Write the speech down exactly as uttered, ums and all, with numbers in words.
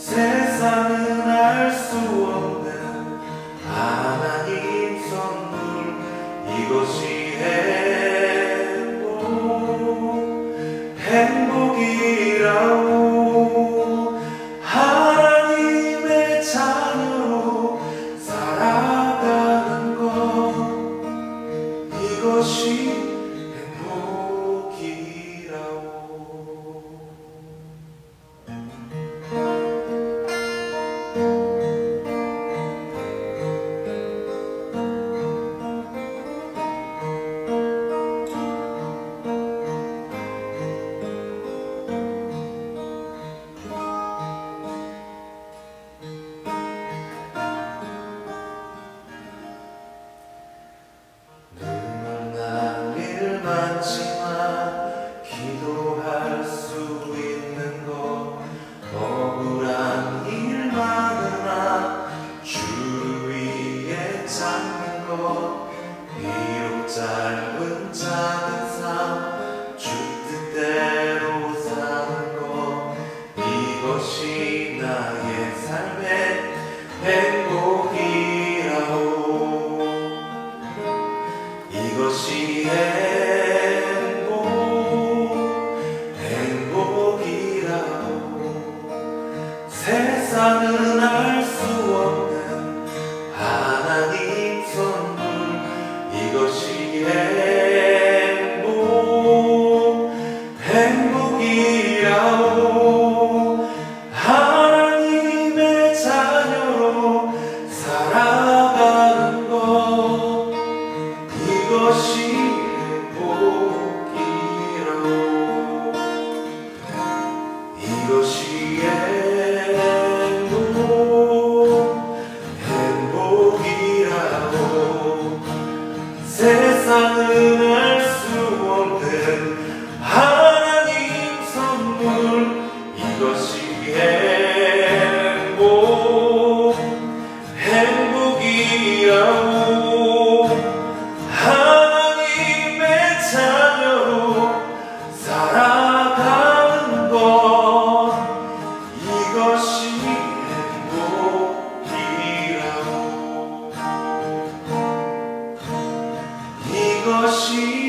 세상은 알 수 없는 하나님 선물, 이것이 행복, 행복이라오. 하나님의 자녀로 살아가는 것, 이것이 행복이라오. 많지만 기도할 수 있는 것, 억울한 일 많으나 주 위에 찾는 것, 비록 짧은 작은 삶 주 뜻대로 사는 것, 이것이 나의 삶의 행복이라오. 이것이 세상은 알 수 없는 하나님 선물, 이것이 행복, 행복이라오. 하나님의 자녀로 살아가는 것, 이것이 행복이라오. 이것이 세상은 알 수 없는 하나님 선물, 이것이 행복, 행복이라오. 하나님의 자녀로 살아가는 것, 이것이 행복이라오. 이것이